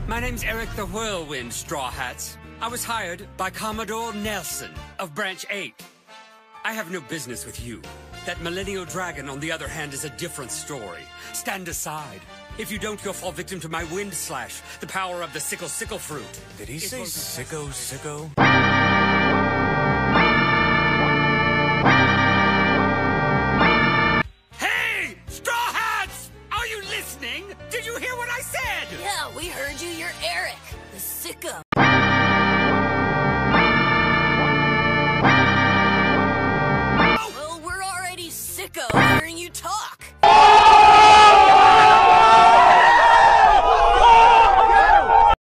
My name's Eric the Whirlwind, Straw Hats. I was hired by Commodore Nelson of Branch 8. I have no business with you. That Millennial Dragon, on the other hand, is a different story. Stand aside. If you don't, you'll fall victim to my Wind Slash, the power of the Sickle fruit. Did he say sicko?